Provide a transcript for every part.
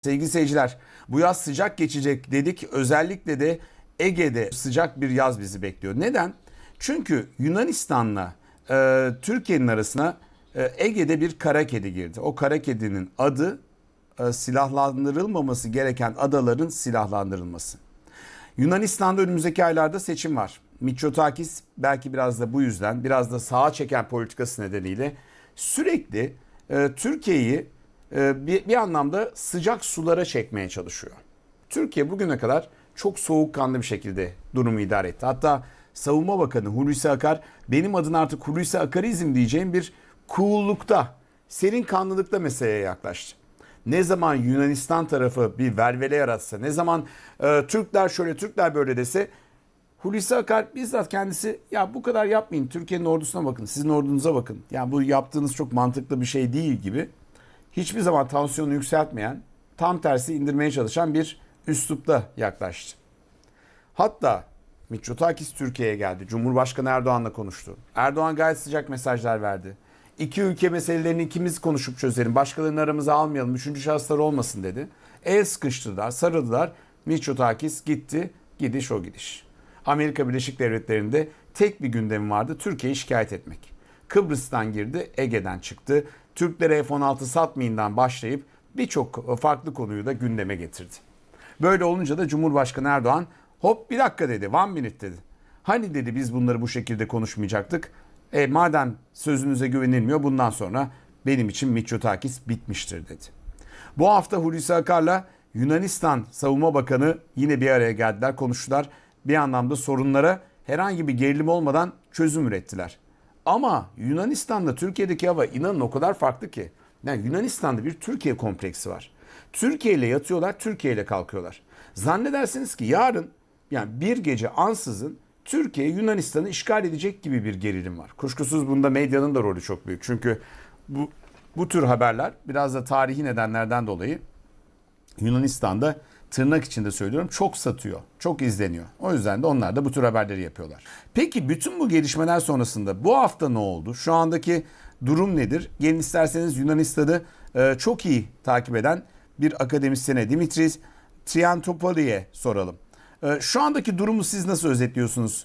Sevgili seyirciler, bu yaz sıcak geçecek dedik. Özellikle de Ege'de sıcak bir yaz bizi bekliyor. Neden? Çünkü Yunanistan'la Türkiye'nin arasına Ege'de bir kara kedi girdi. O kara kedinin adı silahlandırılmaması gereken adaların silahlandırılması. Yunanistan'da önümüzdeki aylarda seçim var. Mitsotakis belki biraz da bu yüzden, biraz da sağa çeken politikası nedeniyle sürekli Türkiye'yi bir anlamda sıcak sulara çekmeye çalışıyor. Türkiye bugüne kadar çok soğukkanlı bir şekilde durumu idare etti. Hatta Savunma Bakanı Hulusi Akar, benim adına artık Hulusi Akarizm diyeceğim bir cool'lukta, serin kanlılıkta meseleye yaklaştı. Ne zaman Yunanistan tarafı bir velvele yaratsa, ne zaman Türkler şöyle Türkler böyle dese, Hulusi Akar bizzat kendisi ya bu kadar yapmayın, Türkiye'nin ordusuna bakın, sizin ordunuza bakın. Yani bu yaptığınız çok mantıklı bir şey değil gibi hiçbir zaman tansiyonu yükseltmeyen, tam tersi indirmeye çalışan bir üslupta yaklaştı. Hatta Mitsotakis Türkiye'ye geldi. Cumhurbaşkanı Erdoğan'la konuştu. Erdoğan gayet sıcak mesajlar verdi. İki ülke meselelerini ikimiz konuşup çözelim. Başkalarını aramıza almayalım. Üçüncü şahıslar olmasın dedi. El sıkıştırdılar, sarıldılar. Mitsotakis gitti. Gidiş o gidiş. Amerika Birleşik Devletleri'nde tek bir gündemi vardı. Türkiye'yi şikayet etmek. Kıbrıs'tan girdi, Ege'den çıktı. Türklere F-16 satmayından başlayıp birçok farklı konuyu da gündeme getirdi. Böyle olunca da Cumhurbaşkanı Erdoğan hop bir dakika dedi, one minute dedi. Hani dedi biz bunları bu şekilde konuşmayacaktık. Madem sözünüze güvenilmiyor bundan sonra benim için Mitsotakis bitmiştir dedi. Bu hafta Hulusi Akar'la Yunanistan Savunma Bakanı yine bir araya geldiler, konuştular. Bir anlamda sorunlara herhangi bir gerilim olmadan çözüm ürettiler. Ama Yunanistan'da Türkiye'deki hava inanın o kadar farklı ki. Yani Yunanistan'da bir Türkiye kompleksi var. Türkiye ile yatıyorlar, Türkiye ile kalkıyorlar. Zannedersiniz ki yarın yani bir gece ansızın Türkiye Yunanistan'ı işgal edecek gibi bir gerilim var. Kuşkusuz bunda medyanın da rolü çok büyük. Çünkü bu tür haberler biraz da tarihi nedenlerden dolayı Yunanistan'da tırnak içinde söylüyorum çok satıyor, çok izleniyor. O yüzden de onlar da bu tür haberleri yapıyorlar. Peki bütün bu gelişmeler sonrasında bu hafta ne oldu? Şu andaki durum nedir? Gelin isterseniz Yunanistan'ı çok iyi takip eden bir akademisyene Dimitris Triantopoli'ye soralım. Şu andaki durumu siz nasıl özetliyorsunuz?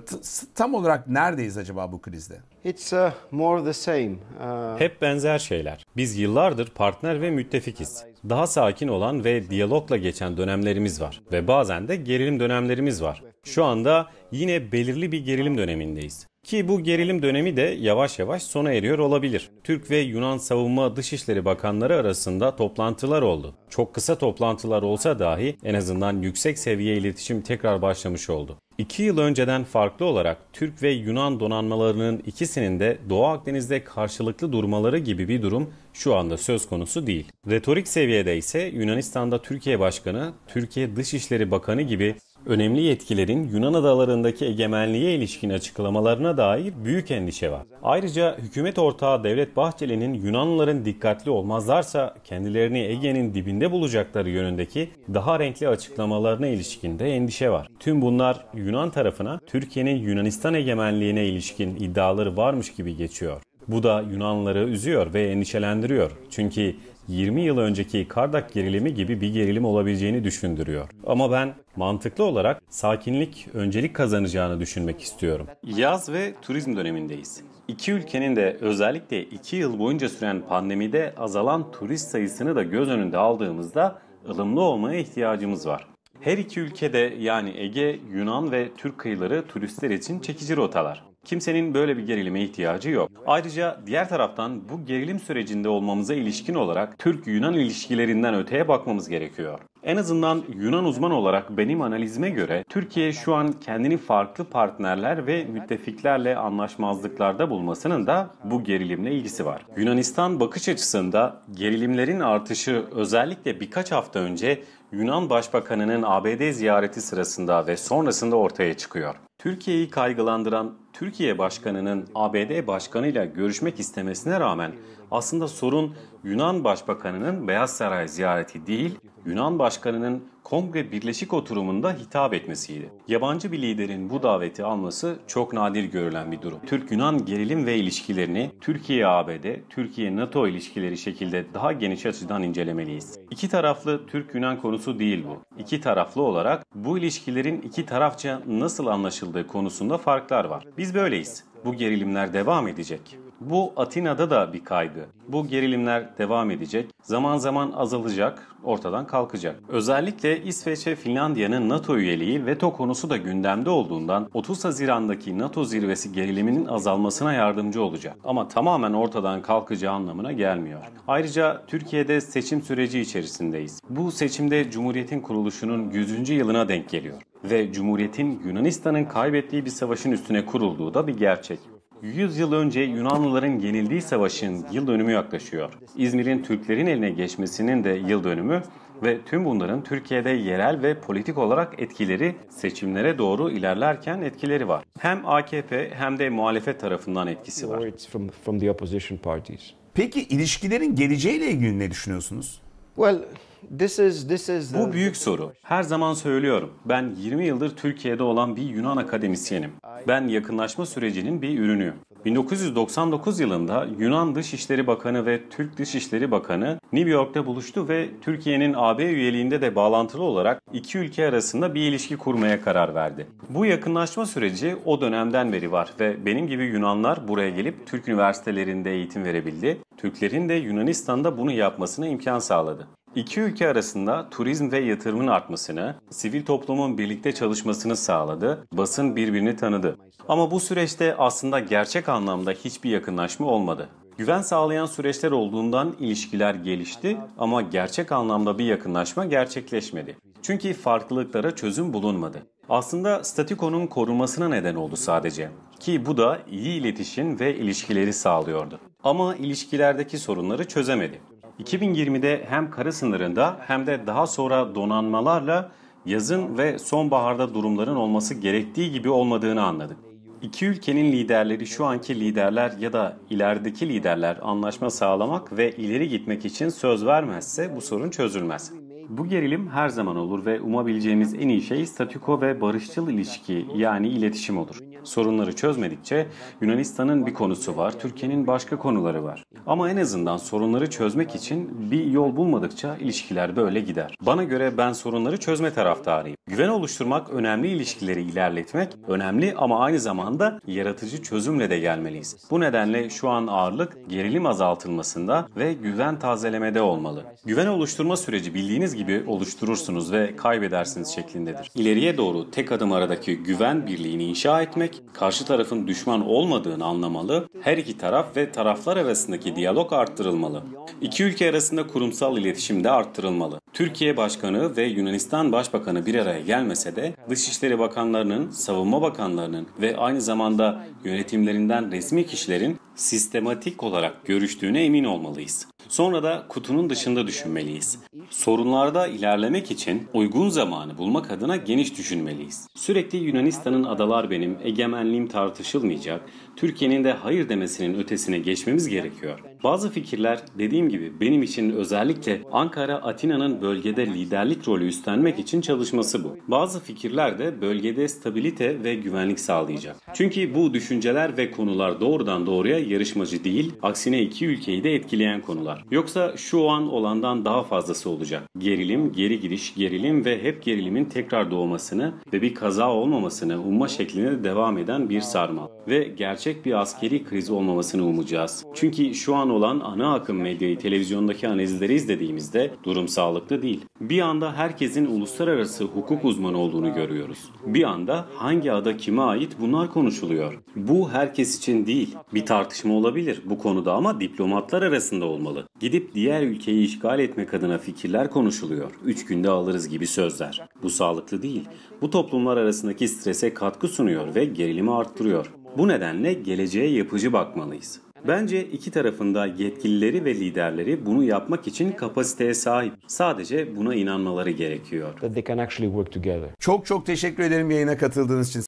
Tam olarak neredeyiz acaba bu krizde? It's more the same. Hep benzer şeyler. Biz yıllardır partner ve müttefikiz. Daha sakin olan ve diyalogla geçen dönemlerimiz var. Ve bazen de gerilim dönemlerimiz var. Şu anda yine belirli bir gerilim dönemindeyiz. Ki bu gerilim dönemi de yavaş yavaş sona eriyor olabilir. Türk ve Yunan Savunma Dışişleri Bakanları arasında toplantılar oldu. Çok kısa toplantılar olsa dahi en azından yüksek seviye iletişim tekrar başlamış oldu. 2 yıl önceden farklı olarak Türk ve Yunan donanmalarının ikisinin de Doğu Akdeniz'de karşılıklı durmaları gibi bir durum şu anda söz konusu değil. Retorik seviyede ise Yunanistan'da Türkiye Başkanı, Türkiye Dışişleri Bakanı gibi önemli yetkilerin Yunan adalarındaki egemenliğe ilişkin açıklamalarına dair büyük endişe var. Ayrıca hükümet ortağı Devlet Bahçeli'nin Yunanlıların dikkatli olmazlarsa kendilerini Ege'nin dibinde bulacakları yönündeki daha renkli açıklamalarına ilişkin de endişe var. Tüm bunlar Yunan tarafına Türkiye'nin Yunanistan egemenliğine ilişkin iddiaları varmış gibi geçiyor. Bu da Yunanlıları üzüyor ve endişelendiriyor. Çünkü 20 yıl önceki Kardak gerilimi gibi bir gerilim olabileceğini düşündürüyor. Ama ben mantıklı olarak sakinlik öncelik kazanacağını düşünmek istiyorum. Yaz ve turizm dönemindeyiz. İki ülkenin de özellikle 2 yıl boyunca süren pandemide azalan turist sayısını da göz önünde aldığımızda ılımlı olmaya ihtiyacımız var. Her iki ülkede yani Ege, Yunan ve Türk kıyıları turistler için çekici rotalar. Kimsenin böyle bir gerilime ihtiyacı yok. Ayrıca diğer taraftan bu gerilim sürecinde olmamıza ilişkin olarak Türk-Yunan ilişkilerinden öteye bakmamız gerekiyor. En azından Yunan uzman olarak benim analizime göre Türkiye şu an kendini farklı partnerler ve müttefiklerle anlaşmazlıklarda bulmasının da bu gerilimle ilgisi var. Yunanistan bakış açısında gerilimlerin artışı özellikle birkaç hafta önce Yunan Başbakanı'nın ABD ziyareti sırasında ve sonrasında ortaya çıkıyor. Türkiye'yi kaygılandıran Türkiye Başkanı'nın ABD Başkanı'yla görüşmek istemesine rağmen aslında sorun Yunan Başbakanı'nın Beyaz Saray ziyareti değil, Yunan Başkanı'nın Kongre Birleşik Oturumu'nda hitap etmesiydi. Yabancı bir liderin bu daveti alması çok nadir görülen bir durum. Türk-Yunan gerilim ve ilişkilerini Türkiye-ABD, Türkiye-NATO ilişkileri şekilde daha geniş açıdan incelemeliyiz. İki taraflı Türk-Yunan konusu değil bu. İki taraflı olarak bu ilişkilerin iki tarafça nasıl anlaşıldığı konusunda farklar var. Biz böyleyiz. Bu gerilimler devam edecek. Bu Atina'da da bir kaygı. Bu gerilimler devam edecek. Zaman zaman azalacak, ortadan kalkacak. Özellikle İsveç ve Finlandiya'nın NATO üyeliği veto konusu da gündemde olduğundan 30 Haziran'daki NATO zirvesi geriliminin azalmasına yardımcı olacak. Ama tamamen ortadan kalkacağı anlamına gelmiyor. Ayrıca Türkiye'de seçim süreci içerisindeyiz. Bu seçimde Cumhuriyet'in kuruluşunun 100. yılına denk geliyor. Ve Cumhuriyet'in Yunanistan'ın kaybettiği bir savaşın üstüne kurulduğu da bir gerçek. 100 yıl önce Yunanlıların yenildiği savaşın yıl dönümü yaklaşıyor. İzmir'in Türklerin eline geçmesinin de yıl dönümü ve tüm bunların Türkiye'de yerel ve politik olarak etkileri, seçimlere doğru ilerlerken etkileri var. Hem AKP hem de muhalefet tarafından etkisi var. From the opposition parties. Peki ilişkilerin geleceğiyle ilgili ne düşünüyorsunuz? Well, this is Bu büyük soru. Her zaman söylüyorum. Ben 20 yıldır Türkiye'de olan bir Yunan akademisyenim. Ben yakınlaşma sürecinin bir ürünüyüm. 1999 yılında Yunan Dışişleri Bakanı ve Türk Dışişleri Bakanı New York'ta buluştu ve Türkiye'nin AB üyeliğinde de bağlantılı olarak iki ülke arasında bir ilişki kurmaya karar verdi. Bu yakınlaşma süreci o dönemden beri var ve benim gibi Yunanlar buraya gelip Türk üniversitelerinde eğitim verebildi. Türklerin de Yunanistan'da bunu yapmasına imkan sağladı. İki ülke arasında turizm ve yatırımın artmasını, sivil toplumun birlikte çalışmasını sağladı, basın birbirini tanıdı. Ama bu süreçte aslında gerçek anlamda hiçbir yakınlaşma olmadı. Güven sağlayan süreçler olduğundan ilişkiler gelişti ama gerçek anlamda bir yakınlaşma gerçekleşmedi. Çünkü farklılıklara çözüm bulunmadı. Aslında statükonun korunmasına neden oldu sadece. Ki bu da iyi iletişim ve ilişkileri sağlıyordu. Ama ilişkilerdeki sorunları çözemedi. 2020'de hem kara sınırında hem de daha sonra donanmalarla yazın ve sonbaharda durumların olması gerektiği gibi olmadığını anladık. İki ülkenin liderleri, şu anki liderler ya da ilerideki liderler anlaşma sağlamak ve ileri gitmek için söz vermezse bu sorun çözülmez. Bu gerilim her zaman olur ve umabileceğimiz en iyi şey statüko ve barışçıl ilişki yani iletişim olur. Sorunları çözmedikçe Yunanistan'ın bir konusu var, Türkiye'nin başka konuları var. Ama en azından sorunları çözmek için bir yol bulmadıkça ilişkiler böyle gider. Bana göre ben sorunları çözme taraftarıyım. Güven oluşturmak, önemli ilişkileri ilerletmek önemli ama aynı zamanda yaratıcı çözümle de gelmeliyiz. Bu nedenle şu an ağırlık gerilim azaltılmasında ve güven tazelemede olmalı. Güven oluşturma süreci bildiğiniz gibi oluşturursunuz ve kaybedersiniz şeklindedir. İleriye doğru tek adım aradaki güven birliğini inşa etmek, karşı tarafın düşman olmadığını anlamalı, her iki taraf ve taraflar arasındaki diyalog arttırılmalı. İki ülke arasında kurumsal iletişim de arttırılmalı. Türkiye Başkanı ve Yunanistan Başbakanı bir araya gelmese de Dışişleri Bakanlarının, Savunma Bakanlarının ve aynı zamanda yönetimlerinden resmi kişilerin sistematik olarak görüştüğüne emin olmalıyız. Sonra da kutunun dışında düşünmeliyiz. Sorunlarda ilerlemek için uygun zamanı bulmak adına geniş düşünmeliyiz. Sürekli Yunanistan'ın adalar benim, egemenliğim tartışılmayacak, Türkiye'nin de hayır demesinin ötesine geçmemiz gerekiyor. Bazı fikirler dediğim gibi benim için özellikle Ankara, Atina'nın bölgede liderlik rolü üstlenmek için çalışması bu. Bazı fikirler de bölgede stabilite ve güvenlik sağlayacak. Çünkü bu düşünceler ve konular doğrudan doğruya yarışmacı değil, aksine iki ülkeyi de etkileyen konular. Yoksa şu an olandan daha fazlası olacak. Gerilim, geri gidiş, gerilim ve hep gerilimin tekrar doğmasını ve bir kaza olmamasını umma şeklinde devam eden bir sarmal. Ve gerçek bir askeri kriz olmamasını umacağız. Çünkü şu an olan ana akım medyayı, televizyondaki analizleri izlediğimizde durum sağlıklı değil. Bir anda herkesin uluslararası hukuk uzmanı olduğunu görüyoruz. Bir anda hangi ada kime ait bunlar konuşuluyor. Bu herkes için değil. Bir tartışma olabilir bu konuda ama diplomatlar arasında olmalı. Gidip diğer ülkeyi işgal etmek adına fikirler konuşuluyor. 3 günde alırız gibi sözler. Bu sağlıklı değil. Bu toplumlar arasındaki strese katkı sunuyor ve gerilimi arttırıyor. Bu nedenle geleceğe yapıcı bakmalıyız. Bence iki tarafında yetkilileri ve liderleri bunu yapmak için kapasiteye sahip. Sadece buna inanmaları gerekiyor. That they can actually work together. Çok teşekkür ederim yayına katıldığınız için.